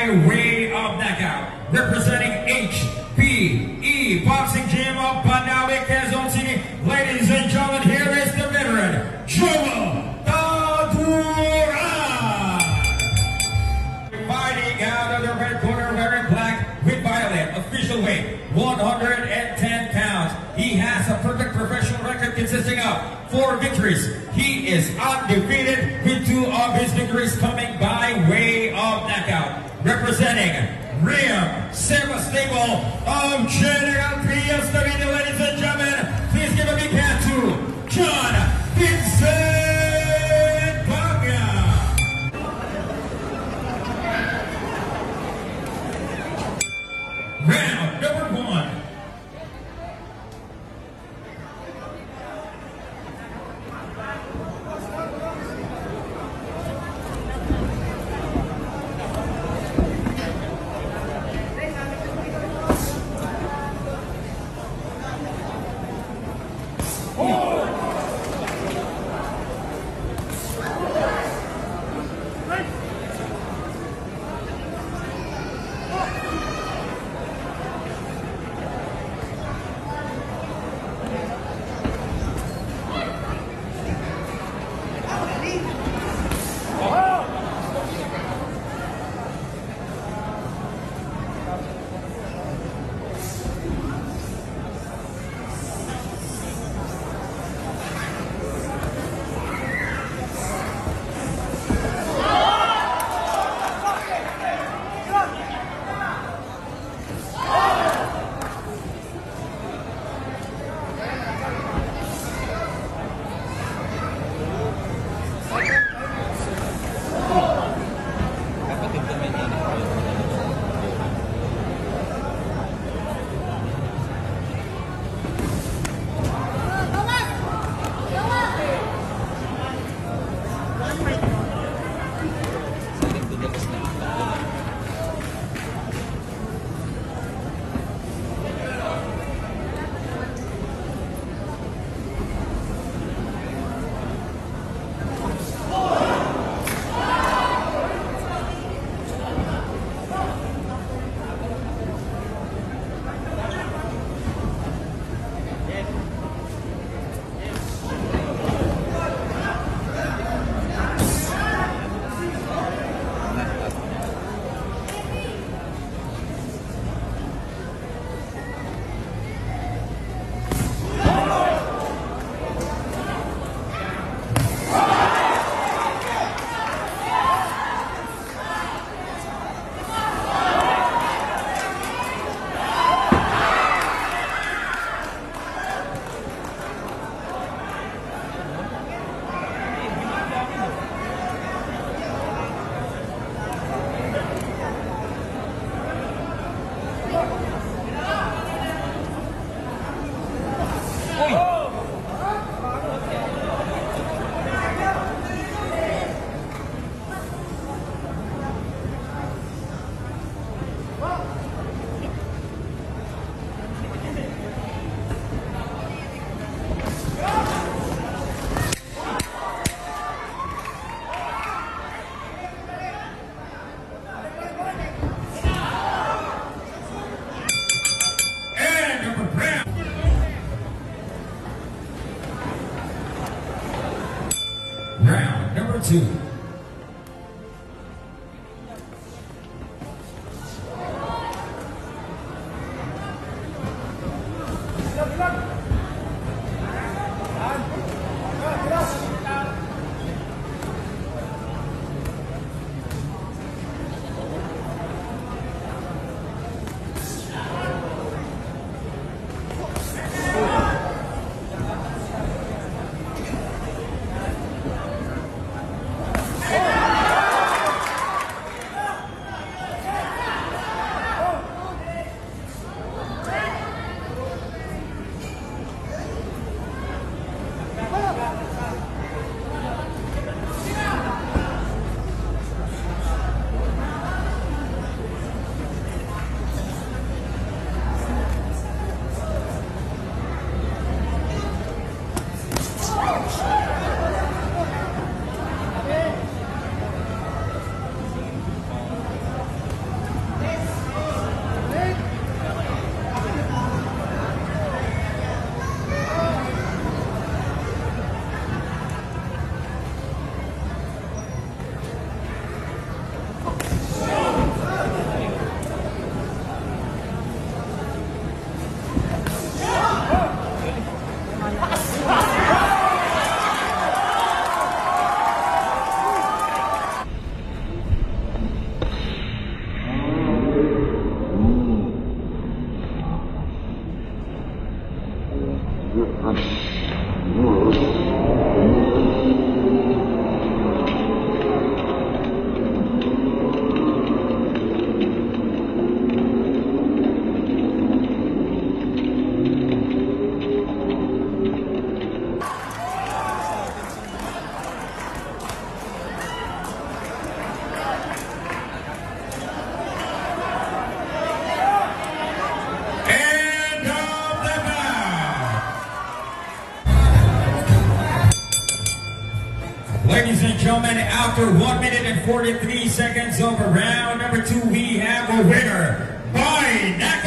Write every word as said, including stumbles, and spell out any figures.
way of knockout. Representing H B E Boxing Gym of Pandawi, Quezon City. Ladies and gentlemen, here is the veteran, Joel Tadura. Fighting out of the red corner, wearing black with violet. Official weight, one hundred ten pounds. He has a perfect professional record consisting of four victories. He is undefeated with two of his victories coming by way of knockout. Representing Rim Sebastable of General Trias, ladies and gentlemen, please give a big hand to John Vincent Bagna. Round number one. Round number two. Ladies and gentlemen, after one minute and forty-three seconds of round number two, we have a winner by knockout.